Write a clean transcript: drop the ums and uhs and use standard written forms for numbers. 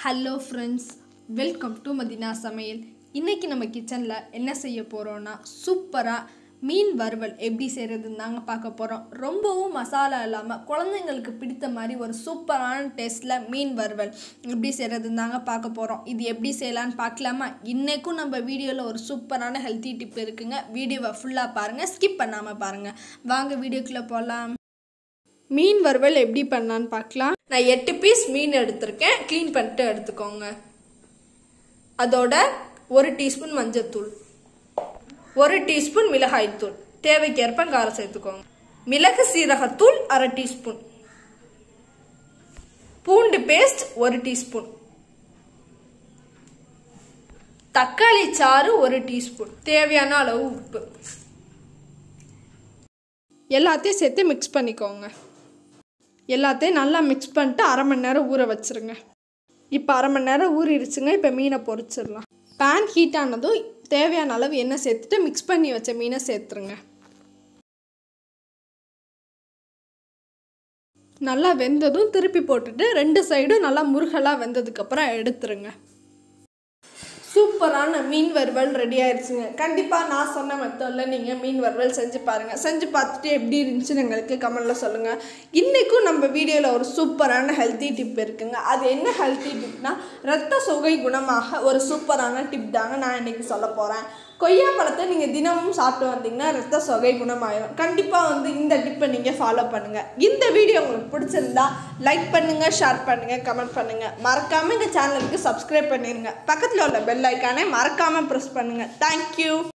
Hello friends, welcome to Madina சமையல். இன்றைக்கி நம்ம கிச்சனில் என்ன செய்ய போகிறோன்னா சூப்பராக மீன் வறுவல் எப்படி செய்கிறதுன்னு தாங்க பார்க்க போகிறோம். ரொம்பவும் மசாலா இல்லாமல் குழந்தைங்களுக்கு பிடித்த மாதிரி ஒரு சூப்பரான டேஸ்ட்டில் மீன் வறுவல் எப்படி செய்கிறதுன்னு தாங்க பார்க்க போகிறோம். இது எப்படி செய்யலான்னு பார்க்கலாமா? இன்றைக்கும் நம்ம வீடியோவில் ஒரு சூப்பரான ஹெல்த்தி டிப் இருக்குங்க. வீடியோவை ஃபுல்லாக பாருங்கள், ஸ்கிப் பண்ணாமல் பாருங்கள். வாங்க வீடியோக்குள்ளே போகலாம். மீன் வறுவல் எப்படி பண்ணான்னு பார்க்கலாம். நான் 8 பீஸ் மீன் எடுத்திருக்கேன். க்ளீன் பண்ணிட்டு எடுத்துக்கோங்க. அதோட 1 டீஸ்பூன் மஞ்சள்தூள், 1 டீஸ்பூன் மிளகாய்த்தூள், தேவைக்கேற்ப காரம் சேர்த்துக்கோங்க. மிளகு சீரகத்தூள் 1/2 டீஸ்பூன், பூண்டு பேஸ்ட் 1 டீஸ்பூன், தக்காளி சாறு 1 டீஸ்பூன், தேவையான அளவு உப்பு எல்லாத்தையும் சேர்த்து மிக்ஸ் பண்ணிக்கோங்க. எல்லாத்தையும் நல்லா மிக்ஸ் பண்ணிட்டு 1/2 மணி நேரம் ஊற வச்சுருங்க. இப்போ 1/2 மணி நேரம் ஊறிடுச்சுங்க. இப்போ மீனை பொரிச்சிடலாம். பேன் ஹீட் ஆனதும் தேவையான அளவு எண்ணெய் சேர்த்துட்டு மிக்ஸ் பண்ணி வச்ச மீனை சேர்த்துருங்க. நல்லா வெந்ததும் திருப்பி போட்டுட்டு 2 சைடும் நல்லா முருகலாக வெந்ததுக்கப்புறம் எடுத்துருங்க. சூப்பரான மீன் வறுவல் ரெடி ஆயிடுச்சுங்க. கண்டிப்பாக நான் சொன்ன மெத்தடில் நீங்கள் மீன் வறுவல் செஞ்சு பாருங்கள். செஞ்சு பார்த்துட்டு எப்படி இருந்துச்சுன்னு எங்களுக்கு கமெண்டில் சொல்லுங்கள். இன்றைக்கும் நம்ம வீடியோவில் ஒரு சூப்பரான ஹெல்த்தி டிப் இருக்குங்க. அது என்ன ஹெல்த்தி டிப்னா, இரத்த சோகை குணமாக ஒரு சூப்பரான டிப் தாங்க நான் இன்றைக்கி சொல்ல போகிறேன். கொய்யா பழத்தை நீங்கள் தினமும் சாப்பிட்டு வந்தீங்கன்னா இரத்த சோகை குணமாயிடும். கண்டிப்பாக இந்த டிப்பை நீங்கள் ஃபாலோ பண்ணுங்கள். இந்த வீடியோ உங்களுக்கு பிடிச்சிருந்தா லைக் பண்ணுங்கள், ஷேர் பண்ணுங்கள், கமெண்ட் பண்ணுங்கள். மறக்காமல் எங்கள் சேனலுக்கு சப்ஸ்கிரைப் பண்ணிடுங்க. பக்கத்தில் உள்ள பெல் ஐக்கானை மறக்காமல் ப்ரெஸ் பண்ணுங்கள். தேங்க்யூ.